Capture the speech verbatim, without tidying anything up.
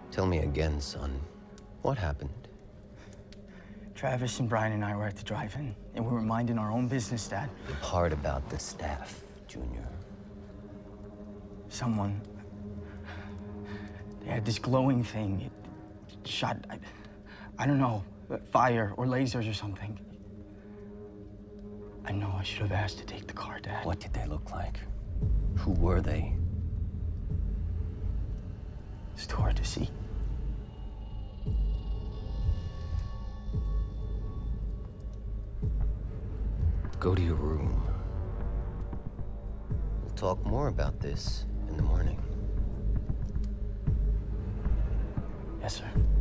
Tell me again, son. What happened? Travis and Brian and I were at the drive-in, and we were minding our own business, Dad. The part about the staff, Junior. Someone... They had this glowing thing. It shot... I, I don't know, fire or lasers or something. I know I should have asked to take the car, Dad. What did they look like? Who were they? It's too hard to see. Go to your room. We'll talk more about this in the morning. Yes, sir.